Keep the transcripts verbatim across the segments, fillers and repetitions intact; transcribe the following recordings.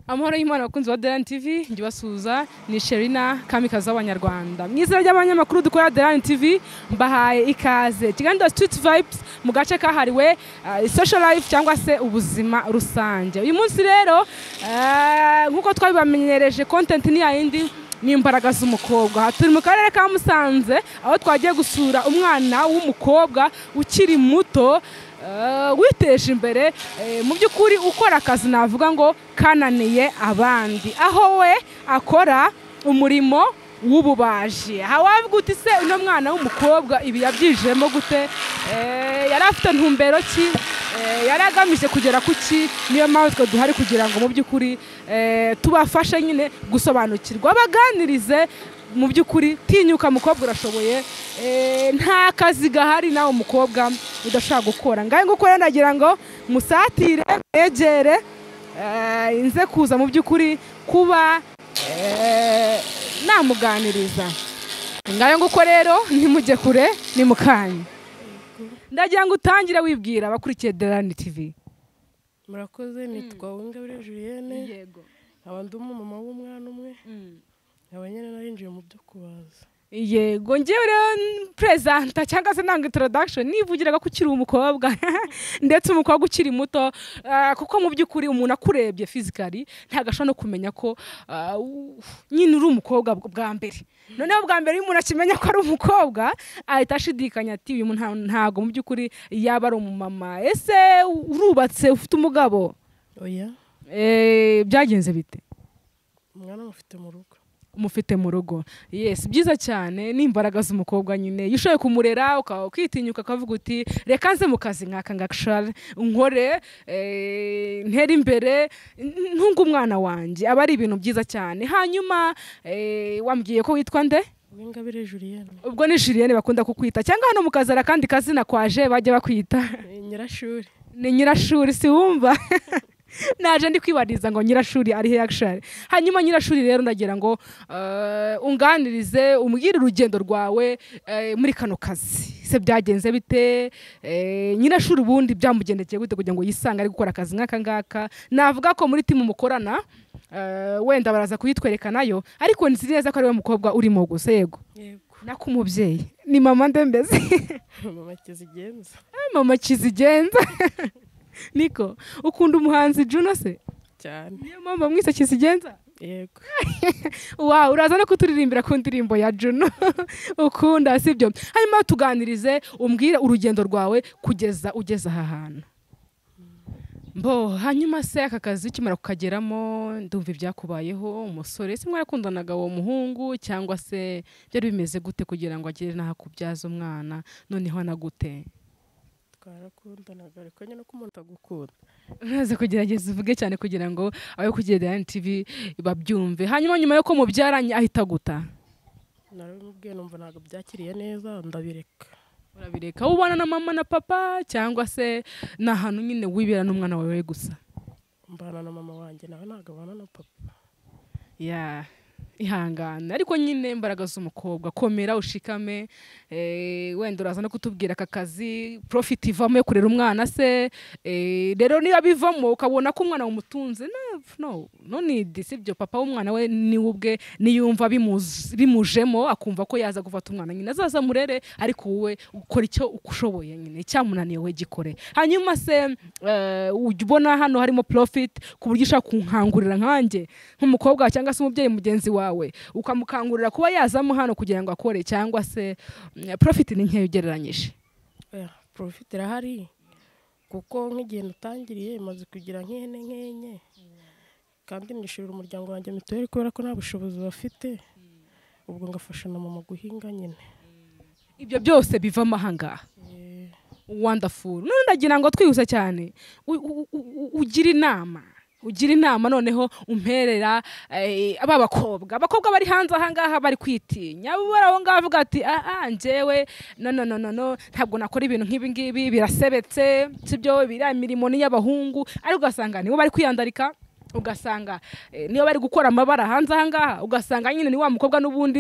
Amahoro y'Imana bakunzi wa RAYAN T V njibasuza ni Sherina kamikazi w'abanyarwanda mwizera ry'abanyamakuru dukora RAYAN T V mbahaye ikaze kiganiro Street Vibes mu gace kahariwe uh, social life cyangwa se ubuzima rusange. Uyu munsi rero uh, nkuko twabibamenyereje content ni yindi ni imbaraga z'umukobwa. Turi mu karere ka Musanze aho twagiye gusura umwana w'umukobwa ukiri muto Uh, witeje imbere uh, mu by'ukuri ukora akazi navuga ngo kananiye abandi, aho we akora umurimo w'ububaji. Hawavuga uti se uno mwana w'umukobwa ibi yabyijemo gute, uh, yari afite ntumbero ki, uh, yari agamije kugera kuki? Niyo mpamvu twe duhari kugira ngo mu by'ukuri uh, tubafashe nyine gusobanukirwa, baganirize mu by'ukuri tinyuka mukobwa urashoboye, eh, nta kazi gahari nawe umukobwa udashaka gukora. Ngaye ngukora ndagira ngo musatire egere eh, inze kuza mu by'ukuri kuba eh, namuganiriza. Ngaye nguko rero ntimujye kure ni mukanya. Ndagira ngo utangire wibwira abakurikiye RAYAN T V. Murakoze nitwa Uwingabire Julienne. Yego. Abandi umumama w'umwana umwe. Abanyene narinjiye mu byo kubaza. Yego ngewe rero presenta cyangwa se nanga introduction nivugiraga ko ukiri umukobwa ndetse umukobwa ukiri muto, uh, kuko mu by'ukuri umuntu akurebye physically ntagasha no kumenya ko uh, nyine uri umukobwa bwa mbere. Noneho bwa mbere umuntu akimenya ko ari umukobwa ahita ashidikanya ati uyu muntu ntago mu by'ukuri yaba ari umumama. Ese urubatse ufite umugabo? Oya. Eh byagenze bite? Umwana mufite mu rugo. Umufite mu rugo. Yes, byiza cyane n'imbaraga z'umukobwa nyine. Yishoye kumurera ukitinyuka akavuga uti reka nze mu kazi nkaka ngakshare nkore eh ntera imbere ntunga umwana wanje. Aba ari ibintu byiza cyane. Hanyuma eh wambwiye ko witwa nde? Uwingabire Julienne. Ubwo ni Julienne bakunda kukwita cyangwa hano mukazara kandi kazina kwaje bajya bakwita? Nyirashuri. Ni nyirashuri si wumva? Naje ndi kwibariza ngo nyirashuri ari he actually. Hanyuma nyirashuri rero ndagira ngo uh, unganirize umbwire urugendo rwawe uh, muri kano kazi. Se byagenze bite? Uh, nyirashuri ubundi byamugendekeye gute kugira ngo yisanga ari gukora akazi nkaka ngaka? Navuga ko muri timu mukorana uh, wenda baraza kuyitwereka nayo, ariko nzi neza ko ari we mukobwa urimo gusa. Yego. Yego. Nako umubyeyi ni mama ndembeze. Mama kizigenza. Mama kizigenza. Niko ukunda umuhanzi Juno se? Cyane. Niyo mama mwise kizigenza? Yego. Wow, uraza no kuturirimbira ku ndirimbo ya Juno. Ukunda sibyo? Hanyuma tuganirize umbwire urugendo rwawe kugeza ugeza aha hantu. Mbo hanyuma se aka kazi kimara kukageramo ndumva ibyakubayeho umusore se mwarakundanaga uwo muhungu cyangwa se byari bimeze gute kugira ngo agire naha kubyaza umwana noneho anagute? Twarakundanaga ariko nyine ko umuntu agukunda. Uraza kugerageza uvuge cyane kugira ngo ayo kugira RAYAN T V babyumve. Hanyuma nyuma yo ko mubyaranye ahita guta? Narabimubwiye numva ntago byakiriye neza ndabireka. Urabireka ubana na mama na papa cyangwa se na hano nyine wibera n'umwana wawe gusa? Mbana na mama wanjye nawe ntago abana na papa. Yeah. Ihangana ariko nyine imbaraga z'umukobwa komera ushikame. Eh wenda uraza no kutubwira aka kazi profit ivamo yo kurera umwana se. Eh rero niba bivamo ukabona ko umwana umutunze no no need sibyo papa w'umwana we ni ubwe niyumva bimujemo akumva ko yaza gufata umwana nyine azaza murere, ariko wowe ukora icyo ukushoboye nyine cyamunaniye we gikore. Hanyuma se uh, ubona hano harimo profit ku buryo ushaka kunkangurira nkanjye nk'umukobwa cyangwa se umubyeyi mugenzi wawe ukamukangurira kuba yazamo hano kugira ngo akore, cyangwa se uh, profit ni nkeyo ugereranyije? Yeah, profit irahari kuko nk'igihe natangiriye maze kugira nk'ihene nkenye kandi nishurira umuryango wanjye mituweli kubera ko nta bushobozi bafite, ubwo ngafasha na mama guhinga nyine. Ibyo byose bivamo ahangaha. Wonderful. None ndagira ngo twihuse cyane ugira inama ugira inama noneho umperera aba bakobwa abakobwa bari hanze ahangaha bari kwitinya baraho ngavuga ati ah ah njewe no no no no ntabwo nakora ibintu nk'ibi ngibi birasebetse sibyo bira imirimo ni y'abahungu, ari ugasanga nibo bari kwiyandarika, ugasanga niyo bari gukora amabara hanze ahangaha, ugasanga nyine ni wa mukobwa n'ubundi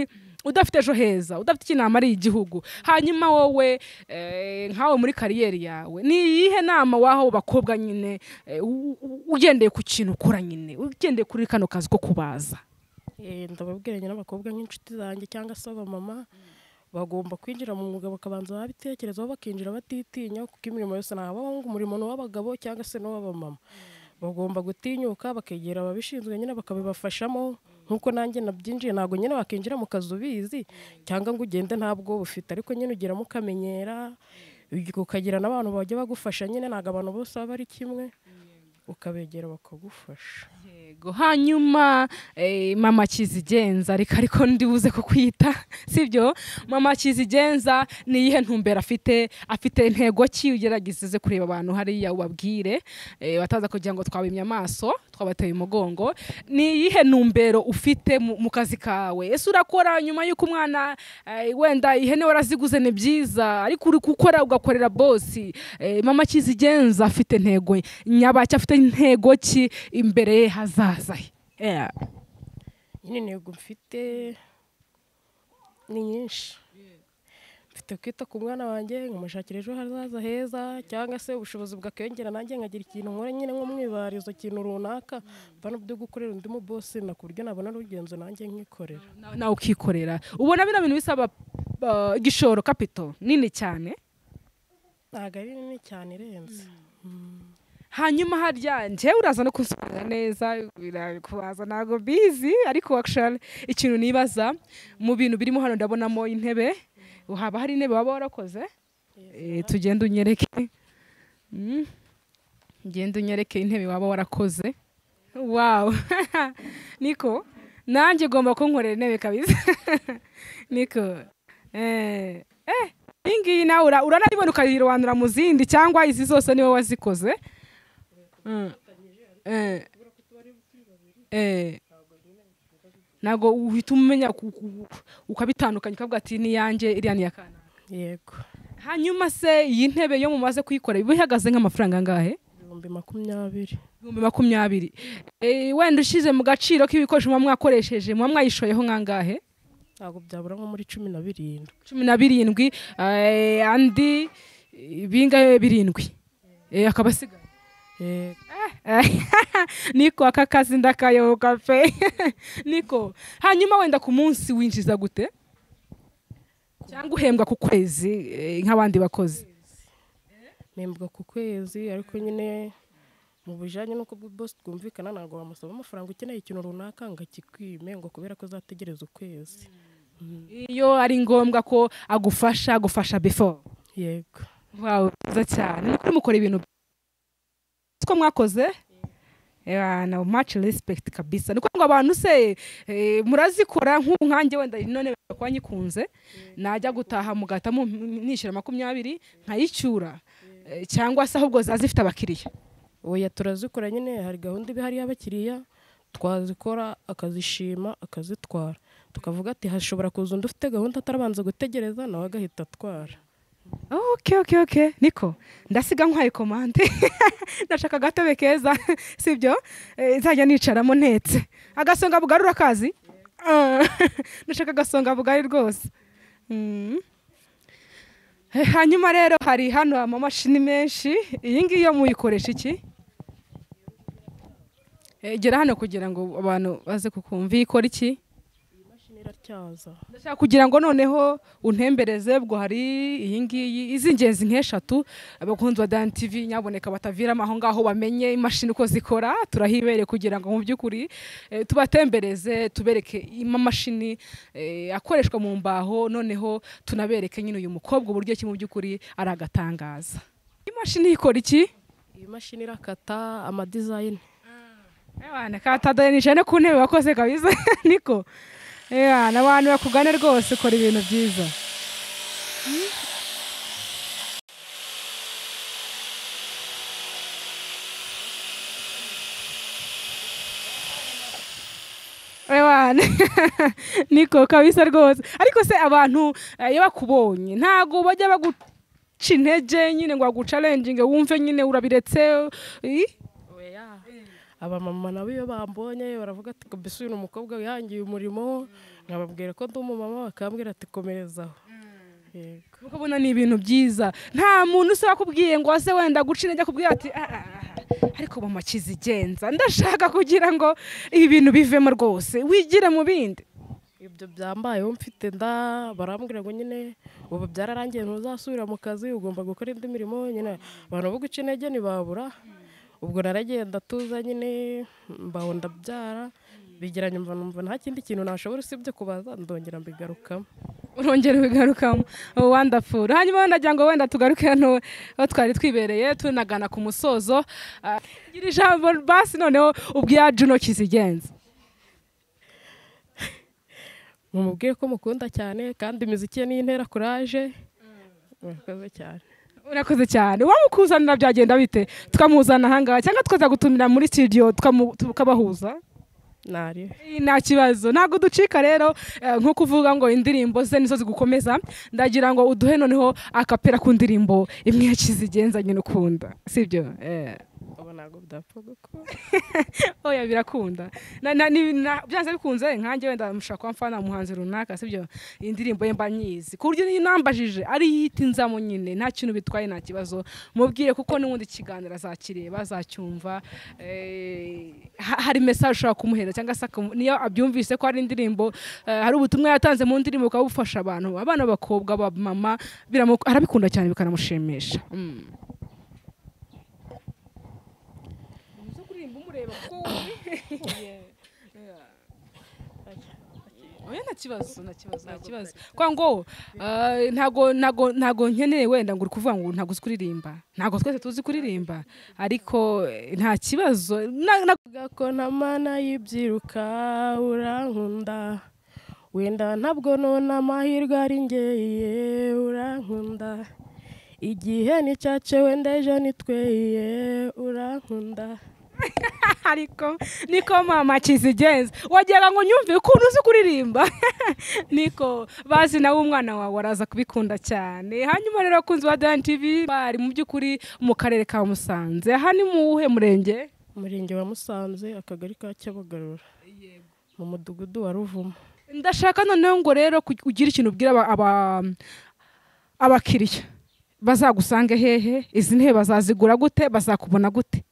udafite ejo heza udafite ikinama ari igihugu hanyuma wowe nkawe muri kariyeri yawe ni iyihe nama waho bakobwa nyine ugendeye ku kintu ukora nyine ugendeye kuri kano kazi ko kubaza? Ndababwira nyine abakobwa nk'inshuti zanjye cyangwa se abamama bagomba kwinjira mu mwuga bakabanza babitekerezaho bakinjira batitinya kuko imirimo yose ntabwo umurimo w'abagabo cyangwa se n'uw'abamama. Bagomba gutinyuka bakegera ababishinzwe nyine bakabibafashamo nkuko nanjye nabyinjiye. Ntabwo nyine wakinjira mu kazi ubizi cyangwa ngo ugende ntabwo bufite, ariko nyine ugeramo ukamenyera ukagira n'abantu bajya bagufasha. Nyine ntabwo abantu bose baba ari kimwe, ukabegera bakagufasha. Yego. Hanyuma eh, mama Kizigenza reka ariko ndibuze ko kwita sibyo? Mama Kizigenza ni yihe ntumbera afite afite intego ki ugerageze kureba abantu hariya ubabwire eh, bataza kugira ngo twabimye amaso twabateye umugongo. Ni yihe ntumbero ufite mu kazi kawe? Ese urakora nyuma yuko umwana eh, wenda ihene waraziguze ni byiza ariko uri gukora ugakorera boss eh, mama Kizigenza afite intego nyabaki afite intego ki imbere hazaza? Yeah. Nyine ntego mfite ni nyinshi. Mfite kwita ku mwana wanjye nkumushakira ejo hazaza heza cyangwa se ubushobozi bwakengera nanjye nkagira ikintu nkora nyine nko mwibarizo ikintu runaka bano byo gukorera undi mu boss na kuryo nabona rugenzo nanjye nkikorera. Na ukikorera. Ubona bino bintu bisaba uh, gishoro capital nini cyane? Ntago ari nini cyane irenze. Mm. Hanyuma harya nje uraza no kusobanura neza birakubaza nago busy ariko actually ikintu nibaza mu bintu birimo hano ndabonamo intebe. Uhaba hari intebe waba warakoze? Eh tugenda unyereke. Mm. Ngenda unyereke intebe waba warakoze. Wow. Niko nanjye gomba kunkorera intebe kabisa. Niko eh eh ingi na ura uranabibona ukayirwanura mu zindi cyangwa izi zose niwe wazikoze? Mm. Eh. Eh. Nago uhita umenya ukabitandukanya ukavuga ati ni yanjye iriya ni yakana. Yego. Hanyuma se iyi ntebe yo mumaze kuyikora bihagaze nk'amafaranga angahe? ibihumbi makumyabiri. ibihumbi makumyabiri. Eh wenda ushize mu gaciro k'ibikoresho mwa mwakoresheje mwa mwayishoyeho ngangahe? Ntago byabura nko muri cumi na birindwi. cumi na birindwi eh andi bingahe birindwi. Eh akabasiga. Eh Niko akakazi ndakayoka pe. Niko hanyuma wenda ku munsi winjiza gute? Cyangwa uhembwa ku kwezi nk'abandi bakozi? Nembwa ku kwezi ariko nyine mu bujanye nuko boss twumvikana nago bamusaba amafaranga ukeneye ikintu runaka ngakikwime ngo kubera ko zategereza ukwezi. Iyo ari ngombwa ko agufasha gufasha before. Yego. Wow, byiza cyane. Nuko mukora ibintu ko mwakoze? Yeah, na much respect kabisa. Nuko ngo abantu se eh, murazikora nk'unkange wenda none bakwanyikunze najya gutaha mugata mu nishira makumyabiri nkayicyura eh, cyangwa se ahubwo zazifite abakiriya. Oya turazikora nyine hari gahunda ibihari y'abakiriya twazikora akazishima akazitwara tukavuga ati hashobora kuza undi ufite gahunda atarabanza gutegereza nawe agahita atwara. Okay okay okay Niko ndasiga nkwaye commande ndashaka gatebe keza sibyo nzajya nicaramo ntetse agasonga bugarura kazi ndashaka gasonga bugari rwose. Hanyuma rero hari hano amamashini menshi iyi ngiyo muyikoresha iki? Gera hano kugira ngo abantu baze kukumva ikora iki? Ndashaka kugira ngo noneho untembereze bwo hari iyi ngiyi izingenzi nk'eshatu abakunzi wa RWANDA T V nyaboneka bataviramo aho ngaho bamenye imashini uko zikora turahibere kugira ngo mu byukuri e, tubatembereze tubereke imashini e, akoreshwa mu mbaho noneho tunabereke nyine uyu mukobwa uburyo ki mu byukuri aragatangaza. Imashini ikora iki? Iyi mashini irakata ama design. Ewana kata ni jene ku ntebe wakoze kabisa. Niko yeah, n'abantu bakugane rwose ukora ibintu byiza. Ewana Niko kabisa rwose. Ariko se abantu iyo bakubonye ntago bajya baguca intege nyine ngo baguchallenge wumve nyine urabiretse. Oya abamama nabo iyo bambonye baravuga ati mbese uyu ni umukobwa wihangiye umurimo, nkababwira ko ndi umumama bakambwira ati komerezaho. Yego, ukabona ni ibintu byiza, nta muntu usaba kubwiye ngo ase wenda guca intege akubwira ati "Ah, ah, ah, ariko mama kizigenza ndashaka kugira ngo ibi bintu bivemo rwose wigire mu bindi." ibyo byambayeho mfite nda barambwira ngo nyine ubu byararangiye ntuzasubira mu kazi, ugomba gukora indi mirimo. Nyine abantu bo guca intege ntibabura. Ubwo naragenda tuza nyine mbaho ndabyara, bigira nyumva numva nta kindi kintu nashobora usibye kubaza, ndongera mbigarukamo. urongera ubigarukamo. Wonderful. Hanyuma ndagira ngo wenda tugaruke hano aho twari twibereye tunagana ku musozo. Ah, gira ijambo basi noneho ubwiya Juno kizigenza. Mumubwiye ko mukunda cyane kandi imiziki ye niyo intera courage. Murakoze cyane. Urakoze cyane. Wamukuzanira byagenda bite? Tukamuzana ahangaha cyangwa tukaza gutumira muri studio tukabahuza? Nari. Nta kibazo. Ntabwo ducika rero eh, nko kuvuga ngo indirimbo ze nizo zigukomeza. Ndagira ngo uduhe noneho akapera ku ndirimbo imwe ya kizigenza nyine ukunda. Sibyo? Eh. Ubu ntabwo byapfa gukora. Oya birakunda. Na, na, ni- na byanze bikunze nkanjye wenda mushaka kwa mfana muhanzi runaka sibyo? Indirimbo ye mba nyizi. Ku buryo nambajije ari yitinzamo nyine nta kintu bitwaye nta kibazo. Mubwire kuko n'ubundi kiganira azakireba azacyumva. Eh, ha- hari message ushaka kumuhera cyangwa se akamu- niyo abyumvise ko hari indirimbo eh, hari ubutumwa yatanze mu ndirimbo ukaba bufasha abantu abana b'abakobwa ba mama biramu arabikunda cyane bikanamushimisha. Mm. Oya nta kibazo nta kibazo nta kibazo kwa ngo eh, ntago ntago ntago nkeneye wenda ngo uri kuvuga ngo ntago uzi kuririmba ntago twese tuzi kuririmba ariko eh, nta kibazo na- na- Vuga ko nta mana y'ibyiruka urankunda, wenda ntabwo none amahirwe ari ngeye urankunda, igihe ni cyace wenda ejo nitweye urankunda. ariko niko mama kizigenza wagira ngo nyumve ukuntu uzi kuririmba niko bazi nawe umwana wawe araza kubikunda cyane. Hanyuma rero akunzi wa RAYAN T V bari mu by'ukuri mu karere ka Musanze. Aha ni mu uhe murenge? Umurenge wa Musanze, akagari ka Cyabagarura, mu mudugudu wa Ruvumo. Ndashaka noneho ngo rero ku- ugira ikintu ubwira aba- aba- abakiriya bazagusange hehe, izi ntebe bazazigura gute, bazakubona gute?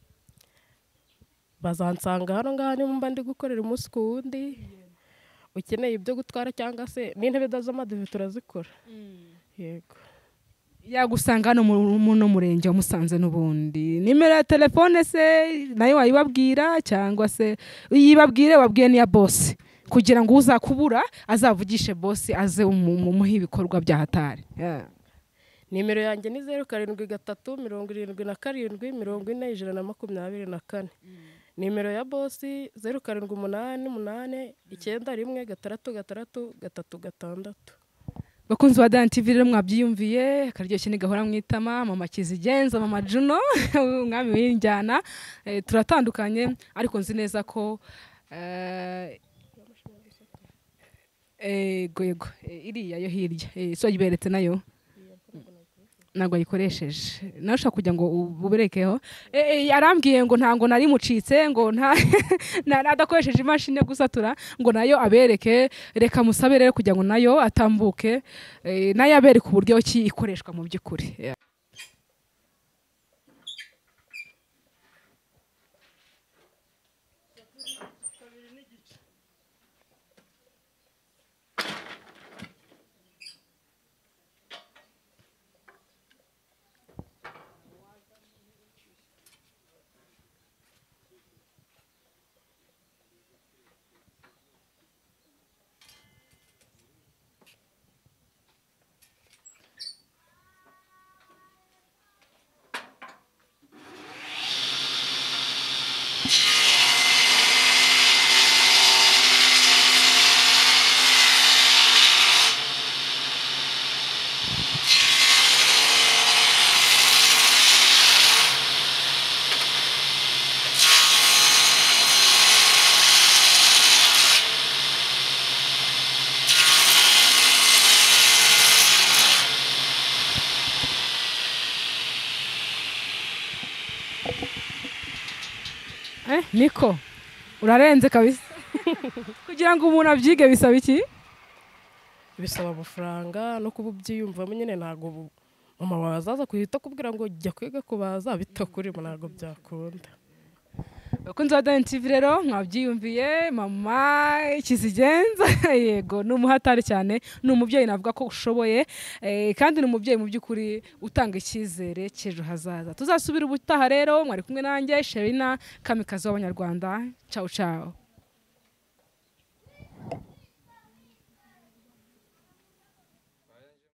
Bazansanga hano ngaha nimba ndi gukorera umunsi ku wundi, ukeneye ibyo gutwara cyangwa se n'intebe z'amadive turazikora. Yego. Yagusanga hano mu mu- no murenge wa Musanze n'ubundi. Nimero ya telefone se nayo wayibabwira cyangwa se uyibabwire wabwiye niya boss kugira ngo uzakubura azavugishe boss aze umuhe ibikorwa bya hatari. Yeah. Nimero yanjye ni zeru karindwi gatatu mirongo irindwi na karindwi mirongo ine ijana na makumyabiri na kane. Nimero ya bosi zeru karindwi umunani umunani icyenda rimwe gatandatu gatandatu gatatu gatandatu. Bakunzi wa RAYAN T V rero mwabyiyumviye akaryoshye ni gahora mwitama mama kizigenza mama Juno umwami w'injyana. Eh, turatandukanye ariko nzi neza ko eh ego ego eh, iriya yo hirya eh, so yiberetse nayo ntabwo ayikoresheje nawe ushaka kugira ngo uburekeho. Eh, eh, arambwiye ngo ntango nari mucitse ngo nta na- adakoresheje imashini yo gusatura ngo nayo abereke. Reka musabe rero kugira ngo nayo atambuke eh, nayo abereke uburyo ki ikoreshwa mu by'ukuri. Yeah. niko urarenze kabisa kugira ngo umuntu abyige bisaba iki? Bisaba amafaranga no kuba ubyiyumvamo nyine ntago mama wazaza kuhita kubwira ngo jya kwiga kubaza bitakurimo ntago byakunda. Bakunze Dore T V rero mwabyiyumviye mama ikizigenza yego ni umuhatari cyane ni umubyeyi navuga ko ushoboye kandi ni umubyeyi mu by'ukuri utanga icyizere cy'ejo hazaza. Tuzasubira ubutaha rero mwari kumwe nanjye Sherina kamikazi w'abanyarwanda. Ciao ciao.